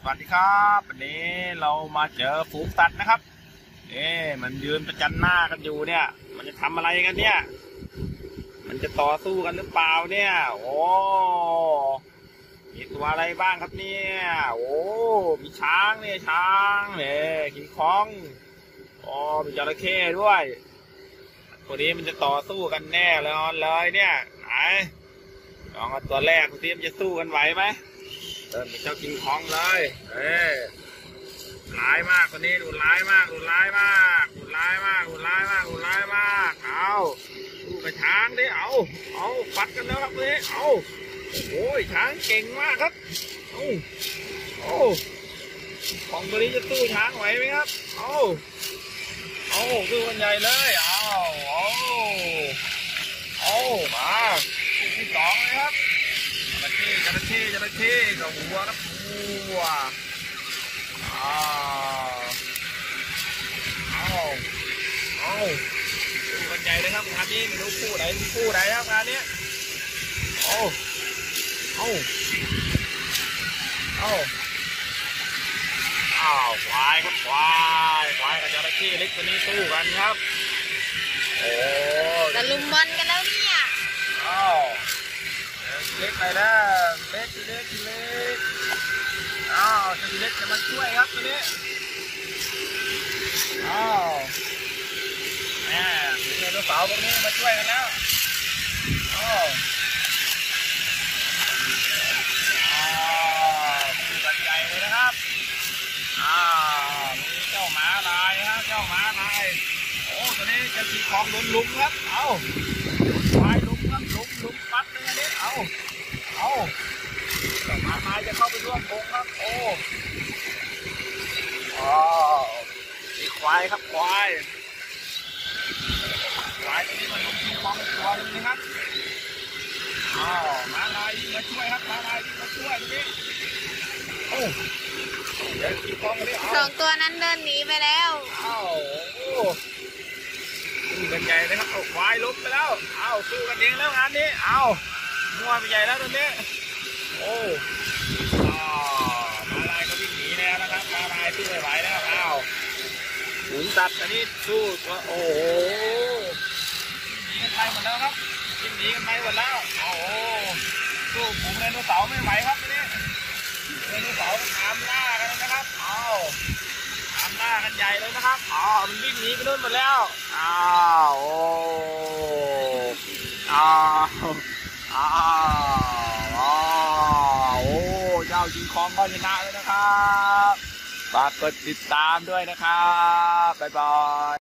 สวัสดีครับวันนี้เรามาเจอฝูงสัตว์นะครับมันยืนประจันหน้ากันอยู่เนี่ยมันจะทำอะไรกันเนี่ยมันจะต่อสู้กันหรือเปล่าเนี่ยโอ้มีตัวอะไรบ้างครับเนี่ยโอ้มีช้างเนี่ยช้างเนี่ยขิงคองอ๋อมีจระเข้ด้วยตัวนี้มันจะต่อสู้กันแน่เลยเนี่ยไหนลองเอาตัวแรกดูมันจะสู้กันไหวไหมเป็นเจ้ากิงคองเลยร้ายมากคนนี้ดูร้ายมากเอาดูกระช้างดิเอาฟัดกันแล้วครับนี่เอาโอ้ยช้างเก่งมากครับของตัวนี้จะสู้ช้างไหวไหมครับเอาสู้กันใหญ่เลยมาที่สองเลยครับจระเข้กับหัวครับหัวดูกันใหญ่เลยครับงานนี้ไม่รู้คู่ไหนครับงานนี้ควายครับควายกับจระเข้เล็กตัวนี้สู้กันครับตะลุมบอลกันแล้วเนี่ยเล็กไปแล้วเล็กจะเล็กจะมาช่วยครับตัวนี้แม่มีไดโนเสาร์พวกนี้มาช่วยกันแล้วคู่กันใหญ่เลยนะครับมีเจ้าหมาลายครับตัวนี้จะขี่ของลุมครับควายลุมครับลุมปัดเลยอันนี้หมาลายจะเข้าไปร่วมวงครับมีควายครับควายตัวนี้มันลุมขี่ของตัวนึงนะครับหมาลายมาช่วยครับหมาลายมาช่วยตัวนี้สองตัวนั้นเดินหนีไปแล้วสู้กันใหญ่เลยครับควายล้มไปแล้วสู้กันเองแล้วงานนี้มัวไปใหญ่แล้วตรงนี้มาลายก็วิ่งหนีแล้วนะครับมาลายสู้ไม่ไหวแล้วฝูงสัตว์อันนี้สู้หนีกันไปหมดแล้วครับหนีกันไปหมดแล้วสู้ฝูงไดโนเสาร์ไม่ไหวครับตรงนี้ไดโนเสาร์ตามล่ากันนะครับตามล่ากันใหญ่เลยนะครับมันวิ่งหนีไปนู่นหมดแล้วเจ้าจิงคองก็ชนะเลยนะครับฝากกดติดตามด้วยนะครับบ๊ายบาย